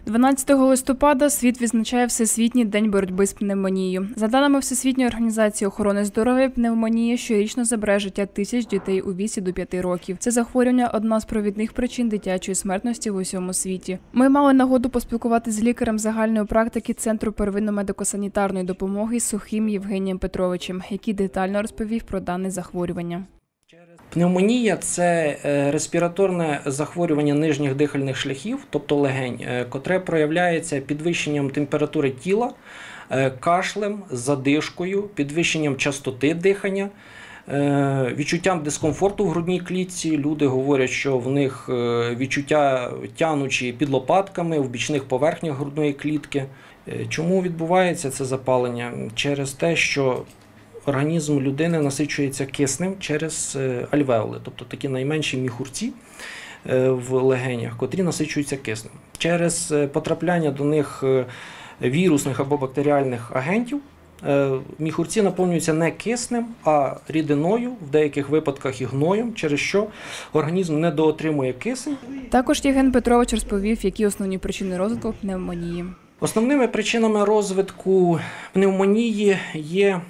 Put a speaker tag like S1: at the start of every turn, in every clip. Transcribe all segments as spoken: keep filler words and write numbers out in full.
S1: дванадцятого листопада світ відзначає Всесвітній день боротьби з пневмонією. За даними Всесвітньої організації охорони здоров'я, пневмонія щорічно забирає життя тисяч дітей у віці до п'яти років. Це захворювання – одна з провідних причин дитячої смертності в усьому світі. Ми мали нагоду поспілкуватися з лікарем загальної практики Центру первинної медико-санітарної допомоги Сухим Євгенієм Петровичем, який детально розповів про дане захворювання.
S2: Пневмонія – це респіраторне захворювання нижніх дихальних шляхів, тобто легень, котре проявляється підвищенням температури тіла, кашлем, задишкою, підвищенням частоти дихання, відчуттям дискомфорту в грудній клітці. Люди говорять, що в них відчуття тянучі під лопатками, в бічних поверхнях грудної клітки. Чому відбувається це запалення? Через те, що організм людини насичується киснем через альвеоли, тобто такі найменші міхурці в легенях, котрі насичуються киснем. Через потрапляння до них вірусних або бактеріальних агентів міхурці наповнюються не киснем, а рідиною, в деяких випадках і гноєм, через що організм недоотримує кисень.
S1: Також Євген Петрович розповів, які основні причини розвитку пневмонії.
S2: Основними причинами розвитку пневмонії є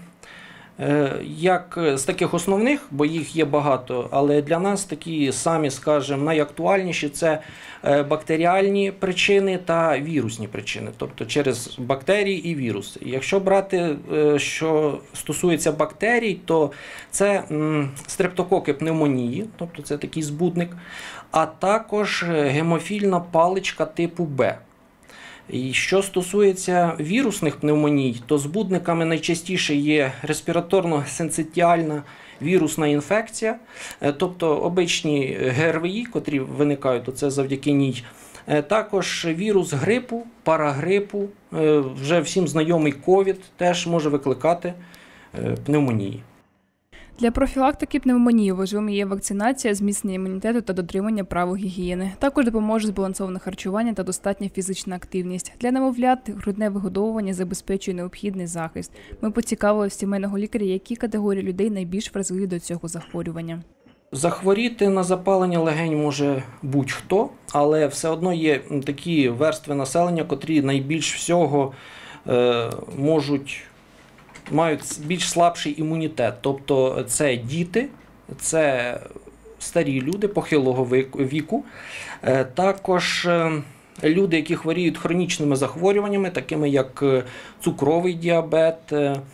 S2: як з таких основних, бо їх є багато, але для нас такі самі, скажімо, найактуальніші – це бактеріальні причини та вірусні причини, тобто через бактерії і віруси. Якщо брати, що стосується бактерій, то це стрептококи пневмонії, тобто це такий збудник, а також гемофільна паличка типу Б. І що стосується вірусних пневмоній, то збудниками найчастіше є респіраторно-синцитіальна вірусна інфекція, тобто обичні ГРВІ, котрі виникають, то це завдяки ній. Також вірус грипу, парагрипу, вже всім знайомий ковід теж може викликати пневмонії.
S1: Для профілактики пневмонії важливим є вакцинація, зміцнення імунітету та дотримання правил гігієни. Також допоможе збалансоване харчування та достатня фізична активність. Для немовлят грудне вигодовування забезпечує необхідний захист. Ми поцікавилися в сімейного лікаря, які категорії людей найбільш вразливі до цього захворювання.
S2: Захворіти на запалення легень може будь-хто, але все одно є такі верстви населення, котрі найбільш всього е, можуть мають більш слабший імунітет, тобто це діти, це старі люди похилого віку, також люди, які хворіють хронічними захворюваннями, такими як цукровий діабет,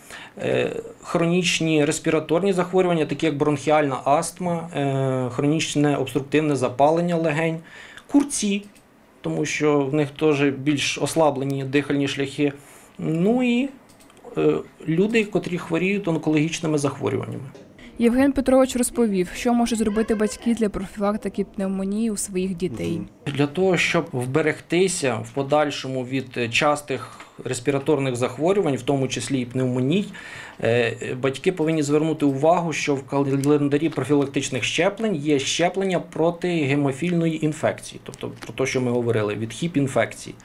S2: хронічні респіраторні захворювання, такі як бронхіальна астма, хронічне обструктивне запалення легень, курці, тому що в них теж більш ослаблені дихальні шляхи, ну і люди, котрі хворіють онкологічними захворюваннями.
S1: Євген Петрович розповів, що можуть зробити батьки для профілактики пневмонії у своїх дітей.
S2: Для того, щоб вберегтися в подальшому від частих респіраторних захворювань, в тому числі і пневмоній, батьки повинні звернути увагу, що в календарі профілактичних щеплень є щеплення проти гемофільної інфекції, тобто про те, що ми говорили, від хіп-інфекції.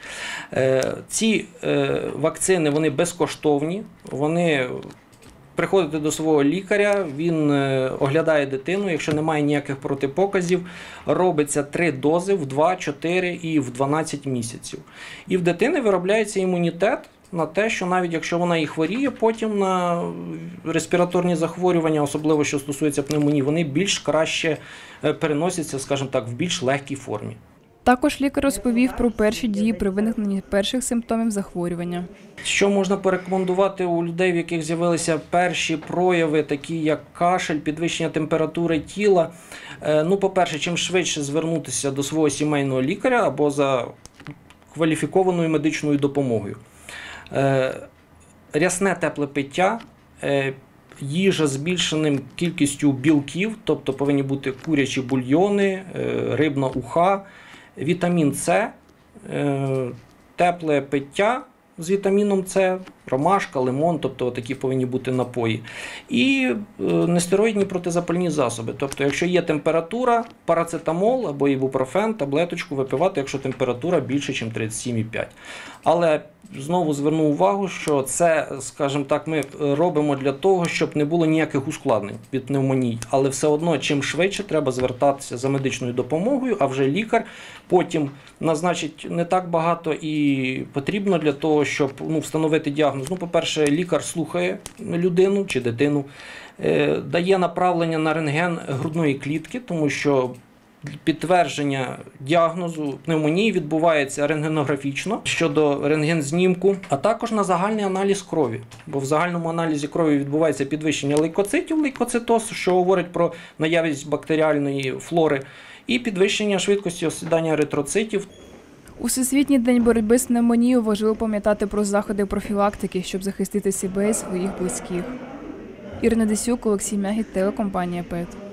S2: Ці вакцини, вони безкоштовні, вони приходите до свого лікаря, він оглядає дитину, якщо немає ніяких протипоказів, робиться три дози в два, чотири і в дванадцять місяців. І в дитини виробляється імунітет на те, що навіть якщо вона і хворіє потім на респіраторні захворювання, особливо що стосується пневмонії, вони більш краще переносяться, скажімо так, в більш легкій формі.
S1: Також лікар розповів про перші дії при виникненні перших симптомів захворювання.
S2: Що можна порекомендувати у людей, в яких з'явилися перші прояви, такі як кашель, підвищення температури тіла? Ну, по-перше, чим швидше звернутися до свого сімейного лікаря або за кваліфікованою медичною допомогою. Рясне тепле пиття, їжа з збільшеним кількістю білків, тобто повинні бути курячі бульйони, рибна уха, вітамін С, тепле пиття з вітаміном С, ромашка, лимон, тобто такі повинні бути напої. І нестероїдні протизапальні засоби. Тобто, якщо є температура, парацетамол або ібупрофен, таблеточку випивати, якщо температура більше, ніж тридцять сім і п'ять. Але знову зверну увагу, що це, скажімо так, ми робимо для того, щоб не було ніяких ускладнень від пневмонії. Але все одно, чим швидше треба звертатися за медичною допомогою, а вже лікар Потім назначить не так багато і потрібно для того, щоб ну, встановити діагноз. Ну, по-перше, лікар слухає людину чи дитину, е, дає направлення на рентген грудної клітки, тому що підтвердження діагнозу пневмонії відбувається рентгенографічно щодо рентгензнімку, а також на загальний аналіз крові. Бо в загальному аналізі крові відбувається підвищення лейкоцитів, лейкоцитоз, що говорить про наявність бактеріальної флори, і підвищення швидкості осідання еритроцитів.
S1: У Всесвітній день боротьби з пневмонією важливо пам'ятати про заходи профілактики, щоб захистити себе і своїх близьких. Ірина Десюк, Олексій Мягід, телекомпанія ПЕТ.